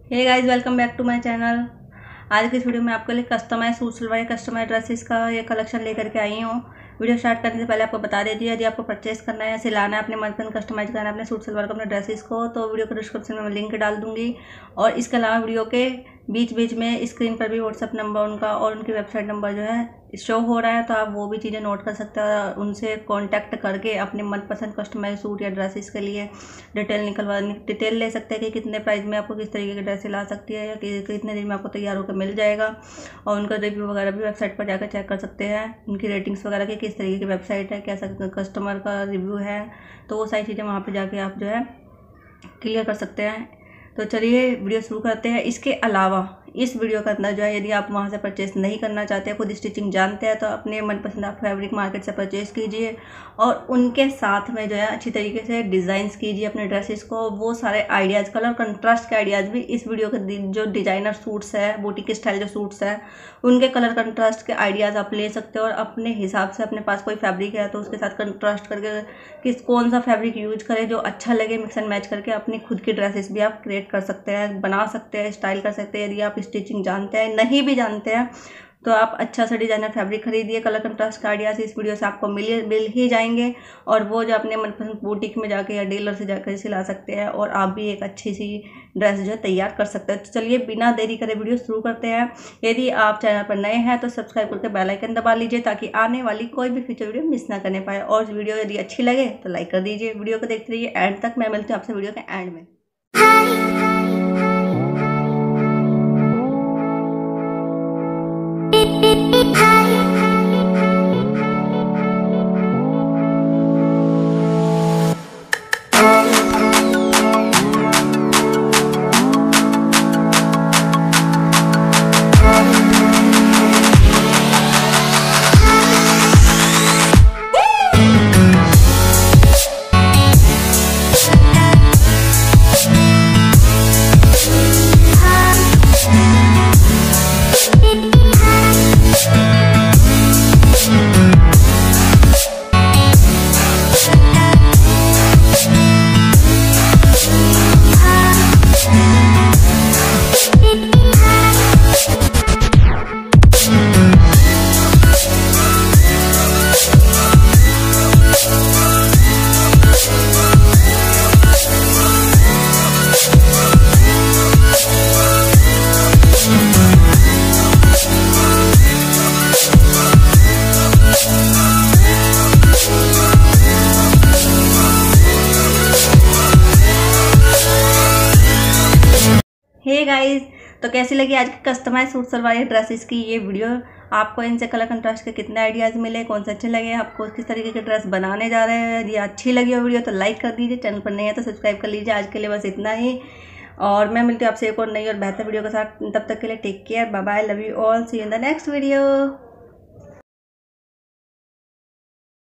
Hey guys, welcome back to my channel. आज की इस वीडियो में आपके लिए customise suit salwar customise dresses का ये कलेक्शन लेकर के आई हूँ। वीडियो स्टार्ट करने से पहले आपको बता देती है, यदि आपको परचेस करना है या सिलाना है, अपने मनपसंद कस्टमाइज करना है अपने सूट सलवार को, अपने ड्रेसेस को, तो वीडियो को डिस्क्रिप्शन में मैं लिंक डाल दूंगी। और इसके अलावा वीडियो के बीच बीच में स्क्रीन पर भी व्हाट्सअप नंबर उनका और उनकी वेबसाइट नंबर जो है शो हो रहा है, तो आप वो भी चीज़ें नोट कर सकते हैं और उनसे कांटेक्ट करके अपने मनपसंद कस्टमाइज सूट या ड्रेसेस के लिए डिटेल ले सकते हैं कि कितने प्राइस में आपको किस तरीके की ड्रेस ला सकती है या कितने दिन में आपको तैयार होकर मिल जाएगा। और उनका रिव्यू वगैरह भी वेबसाइट पर जाकर चेक कर सकते हैं, उनकी रेटिंग्स वगैरह की किस तरीके की वेबसाइट है, कैसा कस्टमर का रिव्यू है, तो वो सारी चीज़ें वहाँ पर जाके आप जो है क्लियर कर सकते हैं। तो चलिए वीडियो शुरू करते हैं। इसके अलावा इस वीडियो के अंदर जो है, यदि आप वहाँ से परचेस नहीं करना चाहते, खुद स्टिचिंग जानते हैं, तो अपने मनपसंद आप फैब्रिक मार्केट से परचेस कीजिए और उनके साथ में जो है अच्छी तरीके से डिज़ाइंस कीजिए अपने ड्रेसेस को। वो सारे आइडियाज़, कलर कंट्रास्ट के आइडियाज़ भी इस वीडियो के जो डिज़ाइनर सूट्स है, बुटीक स्टाइल जो सूट्स है, उनके कलर कंट्रास्ट के आइडियाज़ आप ले सकते हो और अपने हिसाब से अपने पास कोई फैब्रिक है तो उसके साथ कंट्रास्ट करके कौन सा फैब्रिक यूज करें जो अच्छा लगे, मिक्स एंड मैच करके अपनी खुद की ड्रेसेस भी आप क्रिएट कर सकते हैं, बना सकते हैं, स्टाइल कर सकते हैं। यदि आप स्टिचिंग जानते हैं, नहीं भी जानते हैं, तो आप अच्छा सा डिजाइनर फैब्रिक खरीदिए। कलर कंट्रास्ट का आइडियाज इस वीडियो से आपको मिल ही जाएंगे और वो जो अपने मनपसंद बुटीक में जाके या डीलर से जाकर सिला सकते हैं और आप भी एक अच्छी सी ड्रेस जो है तैयार कर सकते हैं। तो चलिए बिना देरी करे वीडियो शुरू करते हैं। यदि आप चैनल पर नए हैं तो सब्सक्राइब करके बेल आइकन दबा लीजिए ताकि आने वाली कोई भी फ्यूचर वीडियो मिस ना करने पाए। और वीडियो यदि अच्छी लगे तो लाइक कर दीजिए। वीडियो को देखते रहिए एंड तक। मैं मिलती हूँ आपसे वीडियो के एंड में। हे गाइस, तो कैसी लगी आज की कस्टमाइज सूट सलवार ड्रेसेस की ये वीडियो? आपको इनसे कलर कंट्रास्ट के कितने आइडियाज़ मिले, कौन से अच्छे लगे, आपको किस तरीके की ड्रेस बनाने जा रहे हैं? यदि अच्छी लगी हो वीडियो तो लाइक कर दीजिए, चैनल पर नहीं है तो सब्सक्राइब कर लीजिए। आज के लिए बस इतना ही और मैं मिलती हूँ आपसे एक और नई और बेहतर वीडियो के साथ। तब तक के लिए take care, bye bye, love you all, see you in the next video.